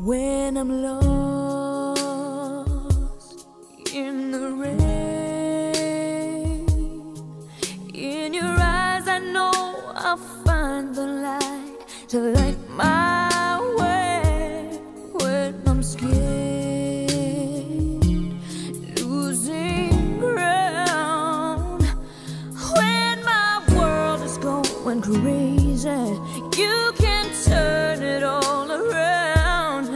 When I'm lost in the rain, in your eyes I know I'll find the light to light my way. When I'm scared, losing ground, when my world is going crazy, you can turn it all around.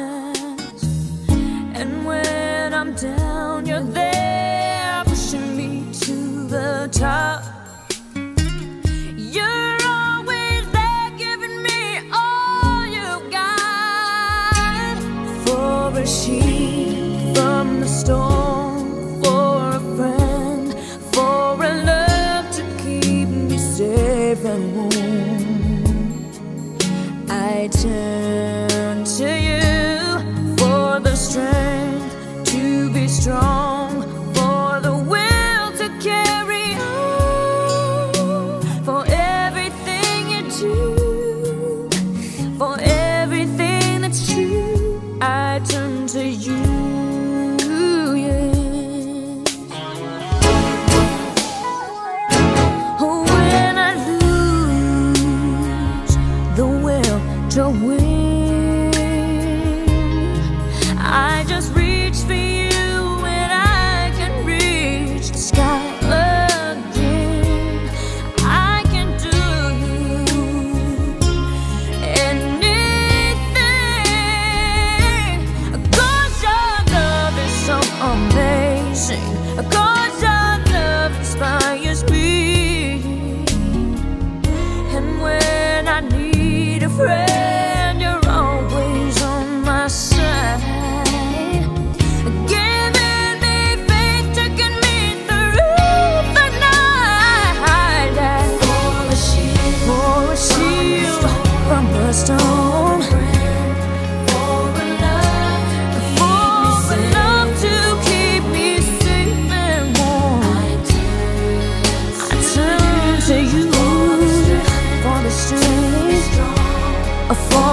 And when I'm down, you're there pushing me to the top. You're always there giving me all you got. For a sheep from the storm, for a friend, for a love to keep me safe and warm, I turn to you for the strength to be strong, for the will to carry on, for everything you do, for everything that's true. I turn to you, yes. When I lose the will to win, I just reach for you and I can reach the sky again. I can do anything, 'cause your love is so amazing, 'cause your love inspires me. And when I need a friend, you're always on my side, giving me faith to get me through the night. For a shield from the storm, for a love to keep me safe and warm, I turn to you for the strength, for